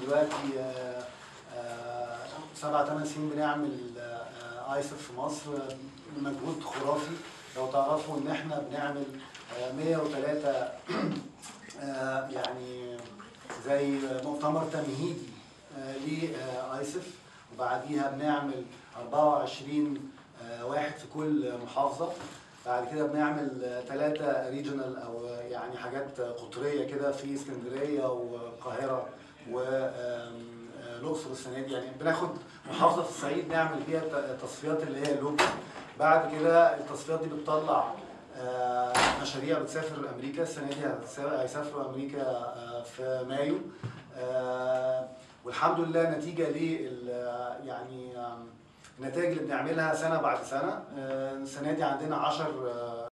دلوقتي 7-8 سنين بنعمل ايسف في مصر بمجهود خرافي. لو تعرفوا ان احنا بنعمل 103 يعني زي مؤتمر تمهيدي لايسف، وبعديها بنعمل 24 واحد في كل محافظه. بعد كده بنعمل 3 ريجونال او يعني حاجات قطريه كده في اسكندريه والقاهره والاقصر السنه دي. يعني بناخد محافظه في الصعيد نعمل فيها التصفيات اللي هي اللوكال. بعد كده التصفيات دي بتطلع مشاريع بتسافر امريكا. السنه دي هيسافروا امريكا في مايو، والحمد لله نتيجه يعني النتائج اللي بنعملها سنه بعد سنه. السنه دي عندنا 10